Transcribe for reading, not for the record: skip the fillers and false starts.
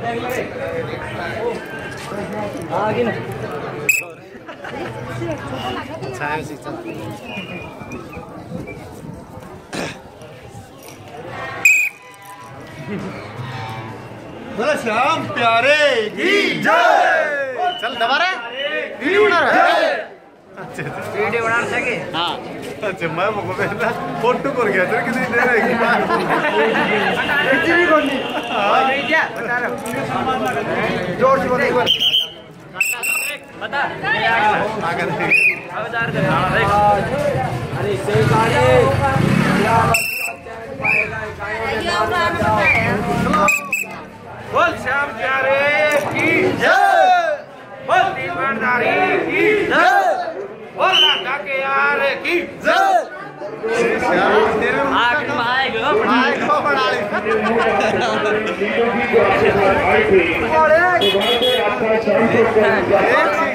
आगे ना बोला श्याम प्यारे की जय। चल दोबारा वीडियो बना रहा है। वीडियो बना सके। हाँ अच्छा मैं मुझको पहला फोटो कर गया तेरे कितनी देर है एक्चुअली कौन नहीं नहीं क्या बता रहा जोर से बोल एक बार बता आगे अवतार कर अरे सही गाड़ी बोल श्याम प्यारे की जय। बोल दीवानदारी की जय। बोल राधा के यार की जय। आखिर में आएगा बड़ा